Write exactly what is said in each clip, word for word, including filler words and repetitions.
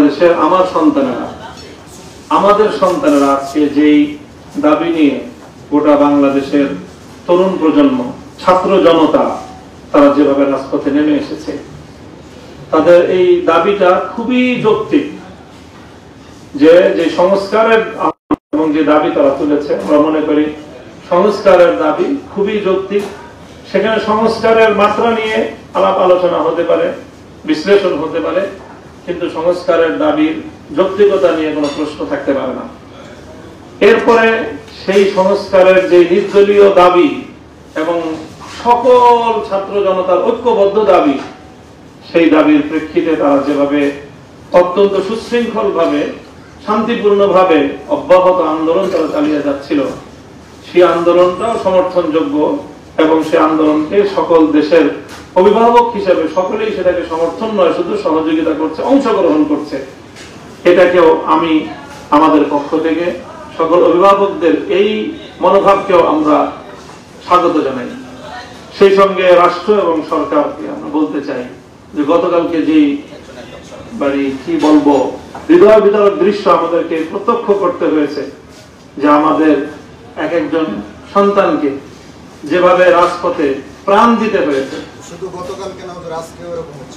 বাংলাদেশের আমার সন্তানেরা, আমাদের সন্তানেরা আজকে যেই দাবি নিয়ে গোটা বাংলাদেশের তরুণ প্রজন্ম, ছাত্র জনতা তারা যেভাবে রাজপথে নেমে এসেছে, তাদের এই দাবিটা খুবই যৌক্তিক। যে যে সংস্কারের এবং যে দাবি তারা তুলেছে, আমরা মনে করি সংস্কারের দাবি খুবই যৌক্তিক। সেখানে সংস্কারের মাত্রা নিয়ে আলাপ আলোচনা হতে পারে, বিশ্লেষণ হতে পারে, কিন্তু সংস্কারের দাবির যৌক্তিকতা নিয়ে কোনো প্রশ্ন থাকতে পারে না। এরপরে সেই সংস্কারের যে নির্দলীয় দাবি এবং সকল ছাত্র জনতার ঐক্যবদ্ধ দাবি, সেই দাবির প্রেক্ষিতে তারা যেভাবে অত্যন্ত সুশৃঙ্খল ভাবে, শান্তিপূর্ণ ভাবে অব্যাহত আন্দোলন তারা চালিয়ে যাচ্ছিল, সেই আন্দোলনটাও সমর্থনযোগ্য এবং সেই আন্দোলনকে সকল দেশের অভিভাবক হিসেবে সকলেই সেটাকে সমর্থন নয়, শুধু সহযোগিতা করছে, অংশগ্রহণ করছে। এটাকেও আমি আমাদের পক্ষ থেকে সকল অভিভাবকদের এই মনোভাবকেও আমরা স্বাগত জানাই। সেই সঙ্গে রাষ্ট্র এবং সরকারকে আমরা বলতে চাই যে গতকালকে যেই বাড়ি কি বলবো হৃদয় বিদারক দৃশ্য আমাদেরকে প্রত্যক্ষ করতে হয়েছে, যে আমাদের এক একজন সন্তানকে যেভাবে রাজপথে প্রাণ দিতে হয়েছে, শুধু গতকালকে না, আজকেও এরকম হচ্ছে।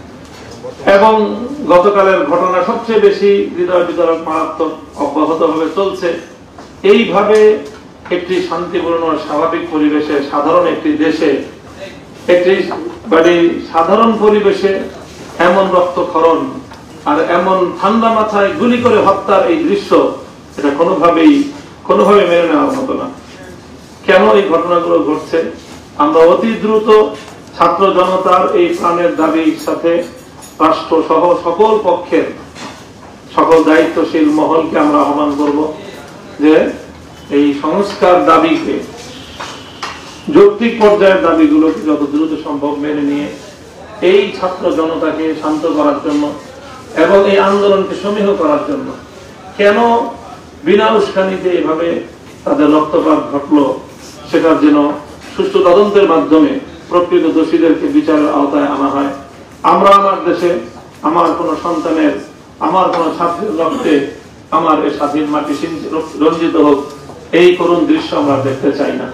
এবং গতকালের ঘটনা সবচেয়ে বেশি হৃদয় বিদারক, মারাত্মক, অব্যাহত ভাবে চলছে। এইভাবে একটি শান্তিপূর্ণ স্বাভাবিক পরিবেশে, সাধারণ একটি দেশে, একটি মানে সাধারণ পরিবেশে এমন রক্তক্ষরণ আর এমন ঠান্ডা মাথায় গুলি করে হত্যার এই দৃশ্য, এটা কোনোভাবেই কোনোভাবে মেনে নেওয়ার মতো না। কেন এই ঘটনাগুলো ঘটছে? আমরা অতি দ্রুত ছাত্র জনতার এই প্রাণের দাবির সাথে রাষ্ট্র সহ সকল পক্ষের সকল দায়িত্বশীল মহলকে আমরা আহ্বান করব যে এই সংস্কার দাবিকে, যৌক্তিক পর্যায়ের দাবিগুলোকে যত দ্রুত সম্ভব মেনে নিয়ে এই ছাত্র জনতাকে শান্ত করার জন্য এবং এই আন্দোলনকে সমীহ করার জন্য, কেন বিনা উস্কানিতে এভাবে তাদের রক্তপাত ঘটলো, সেটার যেন সুষ্ঠু তদন্তের মাধ্যমে প্রকৃত দোষীদেরকে বিচারের আওতায় আনা হয়। আমরা আমার দেশে আমার কোন সন্তানের, আমার কোন ছাত্রের রক্তে আমার এই স্বাধীন মাটি রঞ্জিত হোক, এই করুণ দৃশ্য আমরা দেখতে চাই না।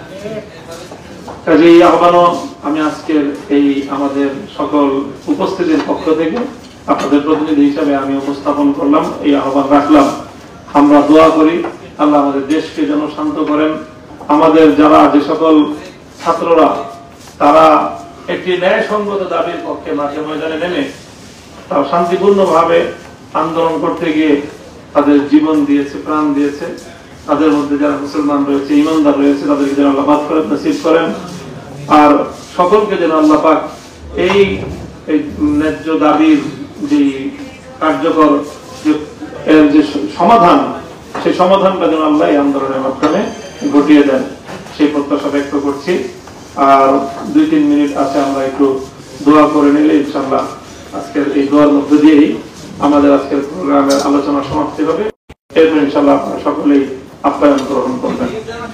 কাজে এই আহ্বানও আমি আজকের এই আমাদের সকল উপস্থিতির পক্ষ থেকে আপনাদের প্রতিনিধি হিসাবে আমি উপস্থাপন করলাম, এই আহ্বান রাখলাম। আমরা দোয়া করি আল্লাহ আমাদের দেশকে যেন শান্ত করেন। আমাদের যারা যে সকল ছাত্ররা তারা একটি ন্যায়সঙ্গত দাবির পক্ষে মাঠে ময়দানে নেমে তারা শান্তিপূর্ণ ভাবে আন্দোলন করতে গিয়ে তাদের জীবন দিয়েছে, প্রাণ দিয়েছে, তাদের মধ্যে যারা মুসলমান রয়েছে, ইমানদার রয়েছে, তাদেরকে যেন আল্লাহ মাগফিরাত নসিব করেন। আর সকলকে যেন আল্লাহ পাক এই ন্যায্য দাবির যে কার্যকর যে সমাধান, সেই সমাধানটা যেন আল্লাহ এই আন্দোলনের মাধ্যমে ঘটিয়ে দেন, সেই প্রত্যাশা ব্যক্ত করছি। আর দুই তিন মিনিট আছে, আমরা একটু দোয়া করে নিলে ইনশাআল্লাহ আজকের এই দোয়ার মধ্য দিয়েই আমাদের আজকের প্রোগ্রামের আলোচনা সমাপ্তি হবে। এরপর ইনশাআল্লাহ আপনারা সকলেই আপ্যায়ন গ্রহণ করবেন।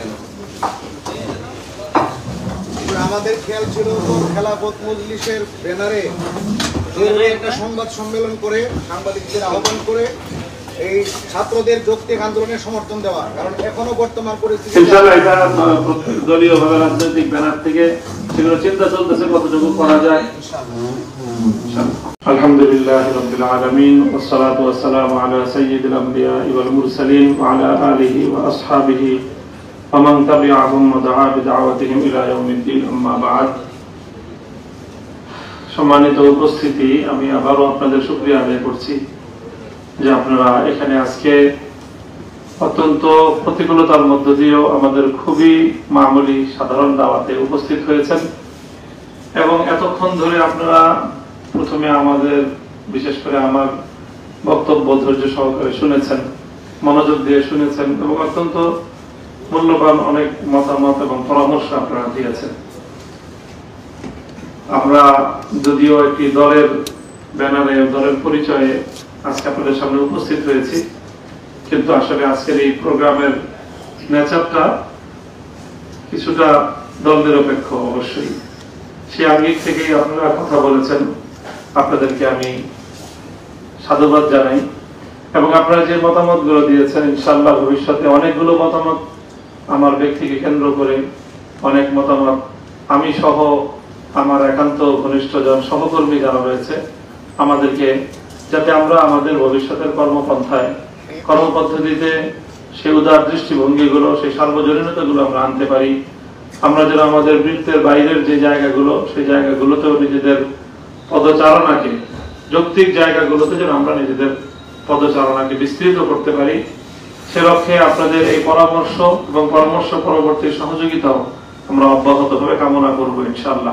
আমাদের খেয়াল ছিল খেলাফত মজলিসের ব্যানারে একটা সংবাদ সম্মেলন করে সাংবাদিকদের আহ্বান করে এই ছাত্রদের যৌক্তিক আন্দোলনের সমর্থন দেওয়া, কারণ এখনো বর্তমান পরিস্থিতি ইনশাআল্লাহ এটা প্রত্যেক দলীয় ভাবে রাজনৈতিক ব্যানার থেকে সেগুলো চিন্তা চলতেছে কতটুকু করা যায়। আলহামদুলিল্লাহ রাব্বিল আলামিন ওয়াস সালাতু ওয়াস সালামু আলা সাইয়্যিদিল আমবিয়া ওয়াল মুরসালিন ওয়া আলা আলিহি ওয়া আসহাবিহি ওয়া মান তাবি'আহুম ওয়া দা'a বিদাওয়াতিহিম ইলা ইয়াউমিদ্দিন, আম্মা বা'দ। সম্মানিত উপস্থিতি, আমি আবারও আপনাদের শুকরিয়া আদায় করছি যে আপনারা এখানে আজকে অত্যন্ত প্রতিকূলতার মধ্য দিয়েও আমাদের খুবই মামুলি সাধারণ দাওয়াতে উপস্থিত হয়েছেন এবং এতক্ষণ ধরে আপনারা প্রথমে আমাদের, বিশেষ করে আমার বক্তব্য ধৈর্য সহকারে শুনেছেন, মনোযোগ দিয়ে শুনেছেন এবং অত্যন্ত মূল্যবান অনেক মতামত এবং পরামর্শ আপনারা দিয়েছেন। আমরা যদিও একটি দলের ব্যানারে, দলের পরিচয়ে আজকে আপনাদের সামনে উপস্থিত হয়েছি, কিন্তু আসলে আজকের এই প্রোগ্রামের নেচারটা কিছুটা দল নিরপেক্ষ। অবশ্যই সেই আঙ্গিক থেকেই আপনারা কথা বলেছেন, আপনাদেরকে আমি সাধুবাদ জানাই। এবং আপনারা যে মতামতগুলো দিয়েছেন, ইনশাআল্লাহ ভবিষ্যতে অনেকগুলো মতামত আমার ব্যক্তিকে কেন্দ্র করে অনেক মতামত আমি সহ আমার একান্ত ঘনিষ্ঠজন সহকর্মী যারা রয়েছে আমাদেরকে, যাতে আমরা আমাদের ভবিষ্যতের কর্মপন্থায় কর্মপদ্ধতিতে সেই উদার দৃষ্টিভঙ্গিগুলো, সেই সার্বজনীনতাগুলো আমরা আনতে পারি। আমরা যেন আমাদের বৃত্তের বাইরের যে জায়গাগুলো, সেই জায়গাগুলোতেও নিজেদের পদচারণাকে, যৌক্তিক জায়গাগুলোতে যেন আমরা নিজেদের পদচারণাকে বিস্তৃত করতে পারি। সে লক্ষ্যে আপনাদের এই পরামর্শ এবং পরামর্শ পরবর্তী সহযোগিতাও আমরা অব্যাহতভাবে কামনা করব ইনশাআল্লাহ।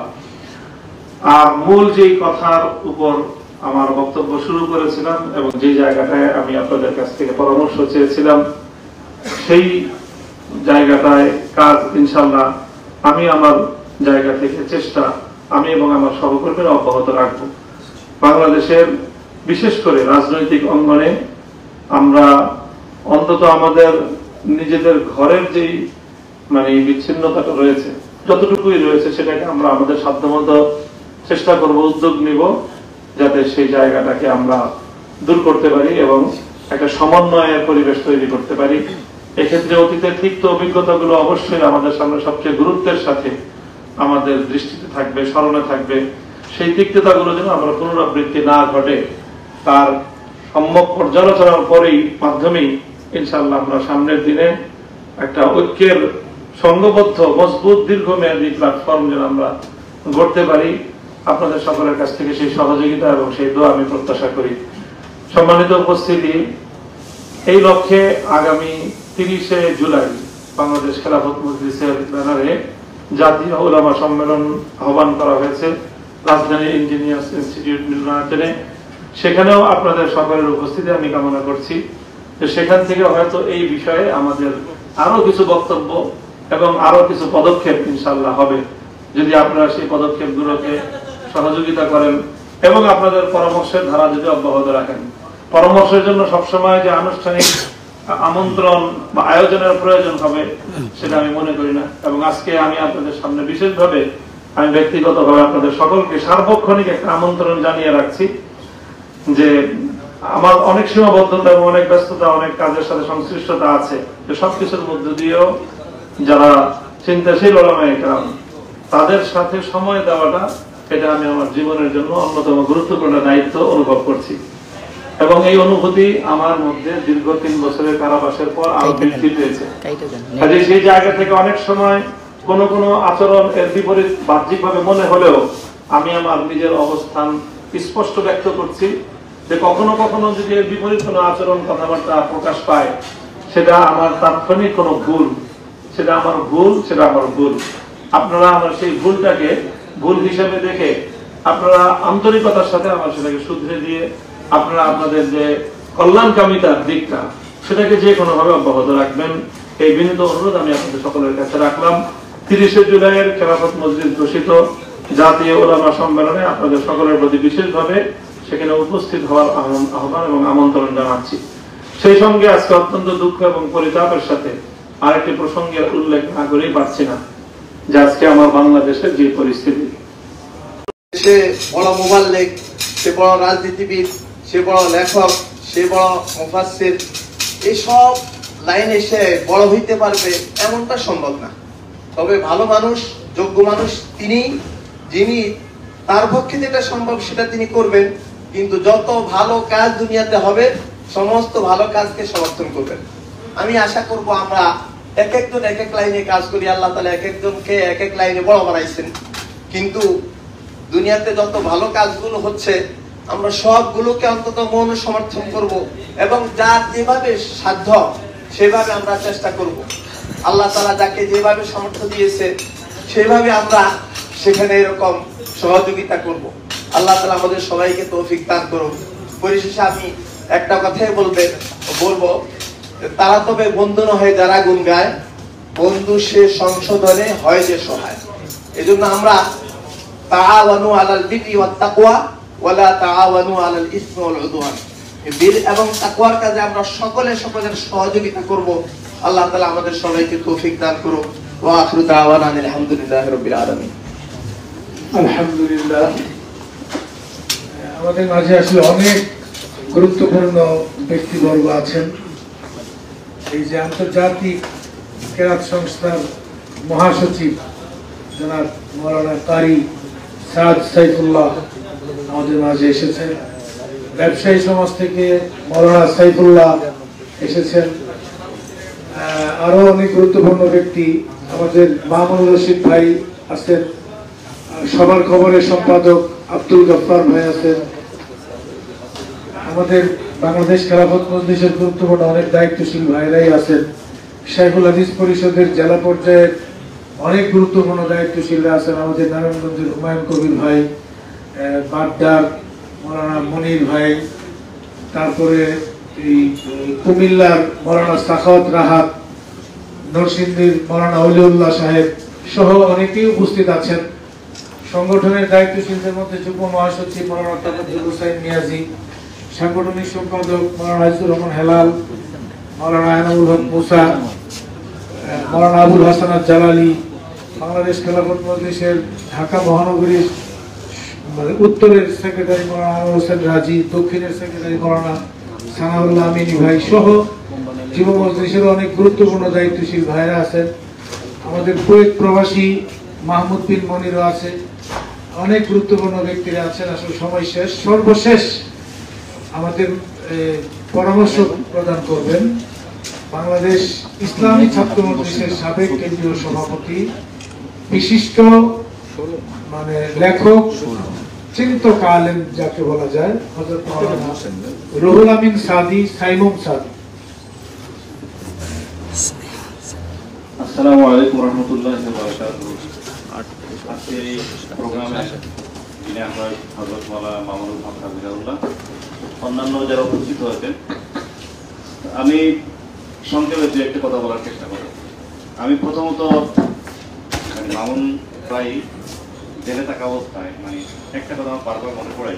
আর মূল যেই কথার উপর আমার বক্তব্য শুরু করেছিলাম এবং যে জায়গাটায় আমি আপনাদের কাছ থেকে পরামর্শ চেয়েছিলাম, সেই জায়গাটায় কাজ ইনশাআল্লাহ আমি আমার জায়গা থেকে চেষ্টা আমি এবং আমার সহকর্মীরা অব্যাহত রাখব। বাংলাদেশের বিশেষ করে রাজনৈতিক অঙ্গনে আমরা অন্তত আমাদের নিজেদের ঘরের যেই মানে বিচ্ছিন্নতাটা রয়েছে, যতটুকুই রয়েছে, সেটাকে আমরা আমাদের সাধ্যমতো চেষ্টা করব, উদ্যোগ নিব, যাতে সেই জায়গাটাকে আমরা দূর করতে পারি এবং একটা সমন্বয়ের পরিবেশ তৈরি করতে পারি। এক্ষেত্রে অতীতের তিক্ত অভিজ্ঞতাগুলো অবশ্যই আমাদের সামনে সবচেয়ে গুরুত্বের সাথে আমাদের দৃষ্টিতে থাকবে, স্মরণে থাকবে। সেই তিক্ততাগুলো যেন আমরা পুনরাবৃত্তি না ঘটে, তার সম্যক পর্যালোচনার পরেই মাধ্যমেই ইনশাআল্লাহ আমরা সামনের দিনে একটা ঐক্যের সংঘবদ্ধ মজবুত দীর্ঘমেয়াদী প্ল্যাটফর্ম যেন আমরা গড়তে পারি। আপনাদের সকলের কাছ থেকে সেই সহযোগিতা এবং সেই দোয়া আমি প্রত্যাশা করি। সম্মানিত উপস্থিতি, এই লক্ষ্যে আগামী তিরিশে জুলাই বাংলাদেশ খেলাফত মজলিসের ব্যানারে জাতীয় উলামা সম্মেলন আহ্বান করা হয়েছে রাজধানী ইঞ্জিনিয়ার্স ইনস্টিটিউট মিলনায়তনে। সেখানেও আপনাদের সকলের উপস্থিতি আমি কামনা করছি যে সেখান থেকে হয়তো এই বিষয়ে আমাদের আরো কিছু বক্তব্য এবং আরো কিছু পদক্ষেপ ইনশাআল্লাহ হবে, যদি আপনারা সেই পদক্ষেপগুলোকে সহযোগিতা করেন এবং আপনাদের পরামর্শের ধারা যদি অব্যাহত রাখেন। পরামর্শের জন্য সবসময় যে আনুষ্ঠানিক আমন্ত্রণ বা আয়োজনের প্রয়োজন হবে সেটা আমি মনে করি না। এবং আজকে আমি আপনাদের সামনে বিশেষভাবে আমি ব্যক্তিগতভাবে আপনাদের সকলকে সার্বক্ষণিক একটা আমন্ত্রণ জানিয়ে রাখছি যে আমার অনেক সীমাবদ্ধতা এবং অনেক ব্যস্ততা, অনেক কাজের সাথে সংশ্লিষ্টতা আছে, যে সবকিছুর মধ্য দিয়েও যারা চিন্তাশীল ওলামায়ে কেরাম তাদের সাথে সময় দেওয়াটা, এটা আমি আমার জীবনের জন্য অন্যতম গুরুত্বপূর্ণ দায়িত্ব অনুভব করছি। এবং এই অনুভূতি আমার মধ্যে দীর্ঘ তিন বছরের কারাবাসের পর আরো বৃদ্ধি পেয়েছে। কাজে সেই জায়গা থেকে অনেক সময় কোন কোন আচরণ এর বিপরীত বাহ্যিকভাবে মনে হলেও আমি আমার নিজের অবস্থান স্পষ্ট ব্যক্ত করছি যে কখনো কখনো যদি এর বিপরীত কোনো আচরণ কথাবার্তা প্রকাশ পায়, সেটা আমার তাৎক্ষণিক কোনো ভুল, সেটা আমার ভুল, সেটা আমার ভুল। আপনারা আমার সেই ভুলটাকে ভুল হিসেবে দেখে আপনারা আন্তরিকতার সাথে আমার সেটাকে শুধরে দিয়ে আপনারা আপনাদের যে কল্যাণকামিতার দিকটা সেটাকে যে কোনো ভাবে অব্যাহত রাখবেন, এই বিনীত অনুরোধ আমি আপনাদের সকলের কাছে রাখলাম। তিরিশে জুলাইয়ের খেলাফত মজলিস ঘোষিত জাতীয় উলামা সম্মেলনে আপনাদের সকলের প্রতি বিশেষভাবে সেখানে উপস্থিত হওয়ার আহ্বান এবং আমন্ত্রণ জানাচ্ছি। সেই সঙ্গে আজকে অত্যন্ত দুঃখ এবং পরিতাপের সাথে আরেকটি প্রসঙ্গের উল্লেখ না করেই পারছি না যে আজকে আমার বাংলাদেশের যে পরিস্থিতি, সে বড় মুবাল্লিগ, সে বড় রাজনীতিবিদ, সে বড় লেখক, সে বড় মুফাসসির, এইসব লাইনে সে বড় হইতে পারবে এমনটা সম্ভব না। তবে ভালো মানুষ, যোগ্য মানুষ তিনি, যিনি তার পক্ষে যেটা সম্ভব সেটা তিনি করবেন, কিন্তু যত ভালো কাজ দুনিয়াতে হবে সমস্ত ভালো কাজকে সমর্থন করবেন। আমি আশা করব আমরা এক একজন এক এক লাইনে কাজ করি, আল্লাহ তাআলা এক একজনকে এক এক লাইনে বড় বানাইছেন, কিন্তু দুনিয়াতে যত ভালো কাজগুলো হচ্ছে আমরা সবগুলোকে অন্তত মন সমর্থন করব এবং যার যেভাবে সাধ্য সেভাবে আমরা চেষ্টা করব। আল্লাহ তাআলা যাকে যেভাবে সামর্থ্য দিয়েছে সেভাবে আমরা সেখানে এরকম সহযোগিতা করব। আল্লাহ তাআলা আমাদের সবাইকে তৌফিক দান করুন। পরিশেষে আমি একটা কথাই বলবে বলবো, তারা তবে বন্ধু নয় যারা গুণ গায়, বন্ধু সে সংশোধনে হয় যে সহায়। এজন্য আমরা তাআওয়ানু আলাল বিররি ওয়াত তাকওয়া ওয়ালা তাআওয়ানু আলাল ইসমি ওয়াল উদওয়ান, বীর এবং তাকওয়ার কাজে আমরা সকলে সকলের সহযোগিতা করব। আল্লাহ তাআলা আমাদের সবাইকে তৌফিক দান করুন। ওয়া আখিরু দাওয়ানা আলহামদুলিল্লাহি রাব্বিল আলামিন। আলহামদুলিল্লাহ, আমাদের মাঝে আসলে অনেক গুরুত্বপূর্ণ ব্যক্তিবর্গ আছেন। এই যে আন্তর্জাতিক কেরাত সংস্থার মহাসচিব জনাব মৌলানা কারি সাদ সাইফুল্লাহ আমাদের মাঝে এসেছেন। ব্যবসায়ী সমাজ থেকে মৌলানা সাইফুল্লাহ এসেছেন। আরো অনেক গুরুত্বপূর্ণ ব্যক্তি আমাদের মামুন রশিদ ভাই আছেন, সবার খবরের সম্পাদক আব্দুল গফফার ভাই আছেন, আমাদের বাংলাদেশ খেলাফত মজলিসের গুরুত্বপূর্ণ অনেক দায়িত্বশীল ভাইরাই আছেন, শাইখুল হাদিস পরিষদের জেলা পর্যায়ের অনেক গুরুত্বপূর্ণ দায়িত্বশীলরা আছেন, আমাদের নারায়ণগঞ্জের হুমায়ুন কবির ভাই, বাড্ডার মৌলানা মনির ভাই, তারপরে এই কুমিল্লার মৌলানা সাখাওয়াত রাহাত, নরসিংদীর মৌলানা অলিউল্লাহ সাহেব সহ অনেকেই উপস্থিত আছেন। সংগঠনের দায়িত্বশীলদের মধ্যে যুগ্ম মহাসচিব মৌলানা তাফাজ্জুল হুসাইন মিয়াজি, সাংগঠনিক সম্পাদক মৌলানা আজিজুর রহমান হেলাল, মৌলানা আনামুল হক মুসা, মৌলানা আবুল হাসান জালালি, বাংলাদেশ খেলাফত মজলিসের ঢাকা মহানগরীর উত্তরের সেক্রেটারি মৌলানা আনোয়ার হোসেন রাজি, দক্ষিণের সেক্রেটারি মৌলানা সানাউল্লাহ আমিনী ভাই সহ যুব মজলিসের অনেক গুরুত্বপূর্ণ দায়িত্বশীল ভাইরা আছেন। আমাদের কুয়েত প্রবাসী মাহমুদ বিন মনিরও আছে, অনেক গুরুত্বপূর্ণ ব্যক্তিরা আছেন। আসলে সময় শেষ, সর্বশেষ আমাদের পরামর্শ প্রদান করবেন বাংলাদেশ ইসলামী ছাত্র মজলিসের সাবেক কেন্দ্রীয় সভাপতি, বিশিষ্ট মানে লেখক, চিন্তক আলেম যাকে বলা যায়, হযরত মাওলানা রুহুল আমিন সাদি সাইমুম সাদি। আসসালামু আলাইকুম ওয়া রাহমাতুল্লাহি ওয়া বারাকাতুহু। আজকের এই প্রোগ্রামে যিনি আমরা হযরত মাওলানা মামুনুল হক হাফিজাহুল্লাহ, অন্যান্য যারা উপস্থিত হয়েছেন, আমি সংক্ষেপে দু একটা কথা বলার চেষ্টা করব। আমি প্রথমত মানে মামুন ভাই জেলে থাকা অবস্থায় মানে একটা কথা আমার বারবার মনে পড়ে,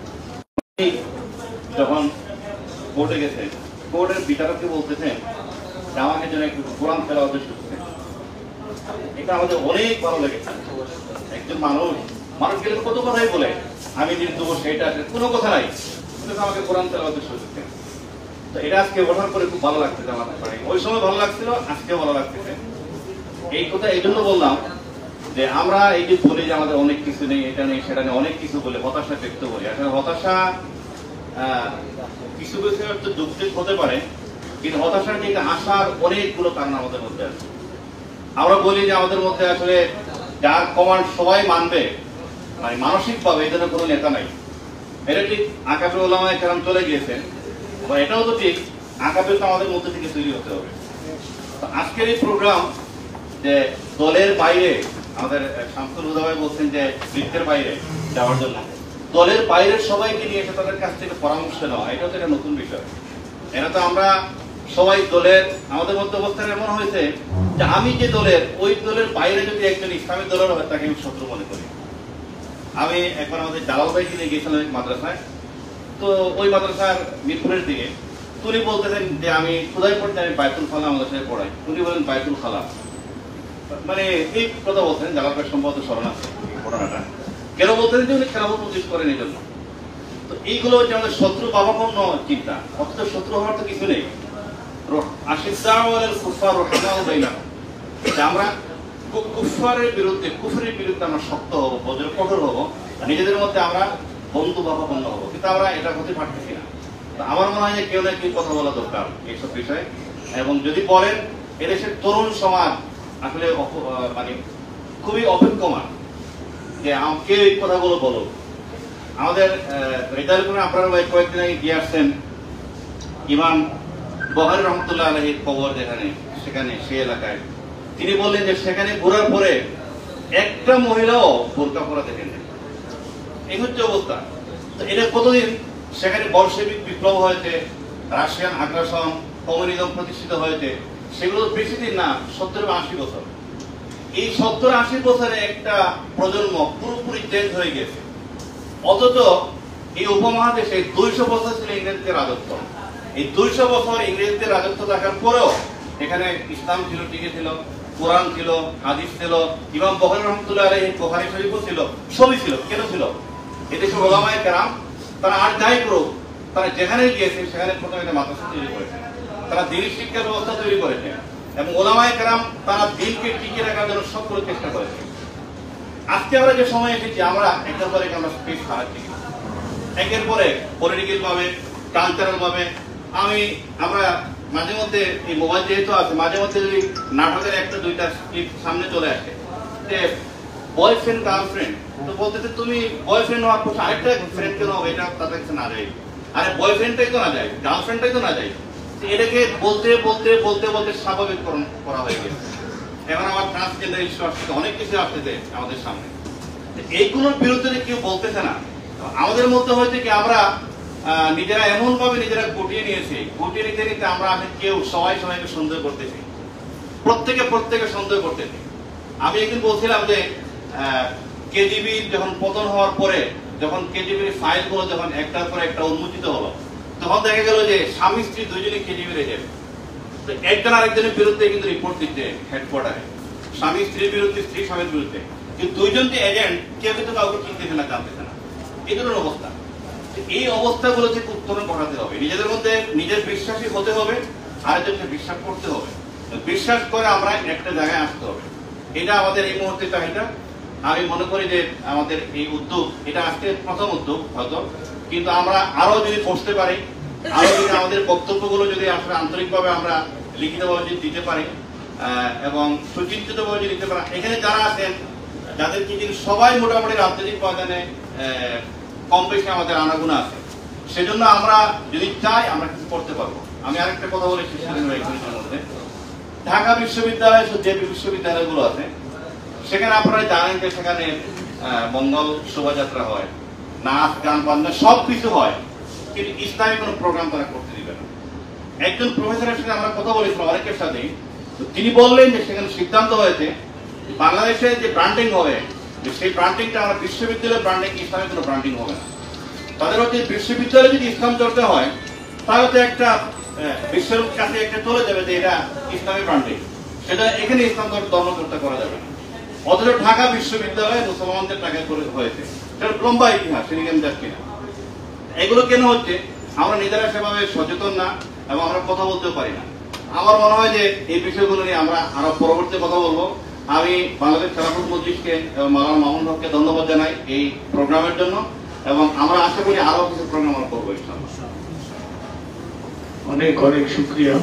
যখন কোর্টে গেছে, কোর্টের বিচারককে বলতেছেন আমাকে যেন একটু কোরআন তেলাওয়াত করতে। এটা আমাদের অনেক ভালো লেগেছে। একজন মানুষ মানুষ গেলে কত কথাই বলে, আমি যদি দেবো সেইটা আছে, কোনো কথা নাই, কিন্তু আমাকে কোরআন তেলাওয়াত করতে। তো এটা আজকে ওঠার পরে খুব ভালো লাগতেছে আমার। ওই সময় ভালো লাগছিল, আজকেও ভালো লাগতেছে। এই কথা এই জন্য বললাম যে আমরা এই যে বলি যে আমাদের অনেক কিছু নেই, এটা নেই সেটা নেই, অনেক কিছু বলে হতাশা ব্যক্ত করি। আসলে হতাশা কিছু কিছু একটা যৌক্তিক হতে পারে, কিন্তু হতাশার থেকে আসার অনেকগুলো কারণ আমাদের মধ্যে আছে। আমরা বলি যে আমাদের মধ্যে আসলে যার কমান্ড সবাই মানবে, মানে মানসিকভাবে এই ধরনের কোনো নেতা নাই। এটা ঠিক, আকাবের ওলামায়ে কেরাম চলে গিয়েছেন, এটাও তো ঠিক, আকাবের তো আমাদের মধ্যে থেকে তৈরি হতে হবে। আজকের এই প্রোগ্রাম যে দলের বাইরে, আমাদের শামসুল হুদা ভাই বলছেন যে বৃত্তের বাইরে যাওয়ার জন্য, দলের বাইরের সবাইকে নিয়ে এসে তাদের কাছ থেকে পরামর্শ নেওয়া, এটা তো একটা নতুন বিষয়। এটা তো আমরা সবাই দলের আমাদের মধ্যে অবস্থান এমন হয়েছে যে আমি যে দলের, ওই দলের বাইরে যদি একজন ইসলামী দলের হয় তাকে আমি শত্রু মনে করি। আমি একবার আমাদের জালাল ভাইকে নিয়ে গিয়েছিলাম এক মাদ্রাসায়, তো ওই মাদ্রাসার মিরপুরের দিকে, উনি বলতেছেন যে আমি খুদাই পড়তে আমি বায়তুল খালা আমাদের সাথে পড়াই। উনি বলেন বায়তুল খালা, মানে এই কথা বলতেন, জালাল ভাই সম্ভবত স্মরণ আছে ঘটনাটা। কেন বলতেন যে উনি খেলাফত মজলিস করেন এই জন্য। তো এইগুলো হচ্ছে আমাদের শত্রু বাবাপন্ন চিন্তা, অথচ শত্রু হওয়ার তো কিছু নেই। আমরা কুফারের বিরুদ্ধে, কুফরের বিরুদ্ধে আমরা শক্ত হবো, বজ্র কঠোর হবো, নিজেদের মধ্যে আমরা বন্ধু ভাবাপন্ন হবো, কিন্তু আমরা এটা হতে পারতেছি না। আমার মনে হয় যে কেউ না কেউ কথা বলা দরকার এইসব বিষয়ে। এবং যদি বলেন, এদেশের তরুণ সমাজ আসলে মানে খুবই অপেক্ষমান যে আমাকে এই কথাগুলো বলো। আমাদের রেজাল্ট আপনারা কয়েকদিন আগে গিয়ে আসছেন ইমাম বহারি রহমতুল্লাহ আলাইহির কবর যেখানে, সেখানে সে এলাকায় তিনি বললেন যে সেখানে ঘোরার পরে একটা মহিলাও বোরকা পরা দেখেন। এই হচ্ছে অবস্থা। তো এটা কতদিন, সেখানে বলশেবিক বিপ্লব হয়েছে, রাশিয়ান আগ্রাসন, কমিউনিজম প্রতিষ্ঠিত হয়েছে, সেগুলো বেশি দিন না, সত্তর বা আশি বছর। এই সত্তর আশি বছরে একটা প্রজন্ম পুরোপুরি চেঞ্জ হয়ে গেছে। অথচ এই উপমহাদেশে দুইশো বছর ছিল ইংরেজদের রাজত্ব। এই দুইশো বছর ইংরেজদের রাজত্ব থাকার পরেও এখানে ইসলাম ছিল, টিকে ছিল, কোরআন ছিল, হাদিস ছিল, ইমাম বখরি রহমতুল্লাহ আলাইহি বুখারী শরীফও ছিল, সবই ছিল। কেন ছিল? এদেশে ওলামায়ে কেরাম তারা আর যাই করুক, তারা যেখানে গিয়েছে সেখানে প্রথমে একটা মাদ্রাসা তৈরি করেছে, তারা দিনের শিক্ষা ব্যবস্থা তৈরি করেছে এবং ওলামায়ে কেরাম তারা দিনকে টিকিয়ে রাখার জন্য সবগুলো চেষ্টা করেছে। আজকে আমরা যে সময় এসেছি আমরা একের পর এক আমরা স্পেস হারাচ্ছি, একের পরে পলিটিক্যাল ভাবে কালচারাল ভাবে। আমি আমরা মাঝে মধ্যে এই মোবাইল যেহেতু আছে, মাঝে মধ্যে যদি নাটকের একটা দুইটা ক্লিপ সামনে চলে আসে যে বয়ফ্রেন্ড গার্লফ্রেন্ড, তো বলতেছে তুমি বয়ফ্রেন্ড হওয়ার পর আরেকটা ফ্রেন্ড কেন হবে, এটা তাদের কাছে না যায়, আরে বয়ফ্রেন্ডটাই তো না যায়, গার্লফ্রেন্ডটাই তো না যায়। এটাকে বলতে বলতে বলতে বলতে স্বাভাবিককরণ করা হয়ে গেছে। এখন আমার ট্রান্সজেন্ডার ইস্যু আসছে, অনেক কিছু আসতেছে আমাদের সামনে, এইগুলোর বিরুদ্ধে কেউ বলতেছে না। আমাদের মধ্যে হয়েছে কি আমরা নিজেরা এমন ভাবে নিজেরা গুটিয়ে নিয়েছি, গুটিয়ে নিতে নিতে আমরা কেউ সবাই সবাইকে সন্দেহ করতেছি, প্রত্যেকে প্রত্যেকে সন্দেহ করতেছি। আমি একদিন বলছিলাম যে কেজিবি যখন পতন হওয়ার পরে, যখন কেজিবির ফাইল গুলো যখন একটার পর একটা উন্মোচিত হলো, তখন দেখা গেল যে স্বামী স্ত্রী দুইজনই কেজিবির এজেন্ট। তো একজন আরেকজনের বিরুদ্ধে কিন্তু রিপোর্ট দিচ্ছে হেডকোয়ার্টারে, স্বামী স্ত্রীর বিরুদ্ধে, স্ত্রী স্বামীর বিরুদ্ধে, কিন্তু দুইজন যে এজেন্ট কেউ কিন্তু কাউকে চিনতেছে না, জানতেছে না। এই ধরনের অবস্থা, এই অবস্থাগুলো থেকে উত্তরণ ঘটাতে হবে। নিজেদের মধ্যে নিজের বিশ্বাসী হতে হবে, আরেকজনকে বিশ্বাস করতে হবে, বিশ্বাস করে আমরা একটা জায়গায় আসতে হবে। এটা আমাদের এই মুহূর্তে চাহিদা। আমি মনে করি যে আমাদের এই উদ্যোগ, এটা আজকে প্রথম উদ্যোগ হয়তো, কিন্তু আমরা আরো যদি বসতে পারি, আরো যদি আমাদের বক্তব্যগুলো যদি আসলে আন্তরিকভাবে আমরা লিখিতভাবে যদি দিতে পারি এবং সুচিন্তিতভাবে যদি দিতে পারি, এখানে যারা আছেন যাদের কি সবাই মোটামুটি রাজনৈতিক ময়দানে কম বেশি আমাদের আনাগুনা আছে, সেজন্য আমরা যদি চাই আমরা কিছু করতে পারবো। আমি আরেকটা কথা বলেছি মধ্যে, ঢাকা বিশ্ববিদ্যালয় যে বিশ্ববিদ্যালয়গুলো আছে সেখানে আপনারা জানেন যে সেখানে মঙ্গল শোভাযাত্রা হয়, নাচ গান বাজনা সব কিছু হয়, কিন্তু ইসলামী কোনো প্রোগ্রাম তারা করতে দিবে না। একজন প্রফেসরের সাথে আমরা কথা বলেছিলাম অনেকের সাথে, তিনি বললেন যে সেখানে সিদ্ধান্ত হয়েছে বাংলাদেশে যে ব্র্যান্ডিং হবে সেই ব্র্যান্ডিংটা আমরা বিশ্ববিদ্যালয়ের ব্র্যান্ডিং, ইসলামী কোনো ব্র্যান্ডিং হবে না। তাদের হচ্ছে বিশ্ববিদ্যালয়ে যদি ইসলাম চর্চা হয় তাহলে তো একটা বিশ্বের কাছে একটা চলে যাবে যে এটা ইসলামী ব্র্যান্ডিং, সেটা এখানে ইসলাম ধর্ম চর্চা করা যাবে না। অথচ ঢাকা বিশ্ববিদ্যালয়ে মুসলমানদের টাকা করে হয়েছে, সেটা লম্বা ইতিহাস, সেদিকে আমি যাচ্ছি না। এগুলো কেন হচ্ছে? আমরা নিজেরা সেভাবে সচেতন না এবং আমরা কথা বলতেও পারি না। আমার মনে হয় যে এই বিষয়গুলো নিয়ে আমরা আরো পরবর্তী কথা বলবো। আমি বাংলাদেশ খেলাফত মজলিসকে এবং মাওলানা মামুন হককে ধন্যবাদ জানাই এই প্রোগ্রামের জন্য, এবং আমরা আশা করি আরো কিছু প্রোগ্রাম আমরা করবো ইনশাআল্লাহ। অনেক অনেক শুকরিয়া।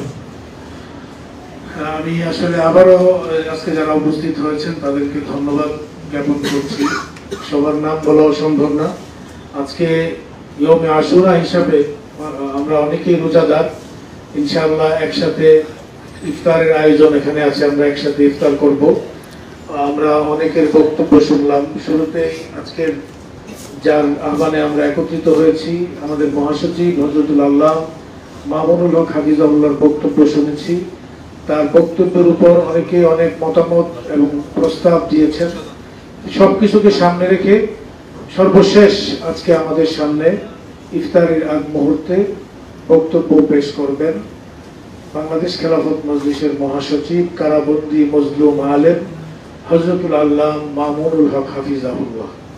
আমি আসলে আবারও আজকে যারা উপস্থিত হয়েছেন তাদেরকে ধন্যবাদ জ্ঞাপন করছি। সবার নাম বলা সম্ভব না। আজকে ইয়মে আশুরা হিসাবে আমরা অনেকেই রোজাদার, ইনশাআল্লাহ একসাথে ইফতারের আয়োজন এখানে আছে, আমরা একসাথে ইফতার করব। আমরা অনেকের বক্তব্য শুনলাম। শুরুতে আজকের যার আহ্বানে আমরা একত্রিত হয়েছি, আমাদের মহাসচিব হযরতুল আল্লাহ মামুনুল হক হাফিজাহুল্লাহর বক্তব্য শুনেছি। তার বক্তব্যের উপর অনেকে অনেক মতামত এবং প্রস্তাব দিয়েছেন। সবকিছুকে সামনে রেখে সর্বশেষ আজকে আমাদের সামনে ইফতারের আগ মুহূর্তে বক্তব্য পেশ করবেন বাংলাদেশ খেলাফত মজলিসের মহাসচিব, কারাবন্দী মজলুম আলেম হযরতুল আল্লাহ মামুনুল হক হাফিজাহুল্লাহ।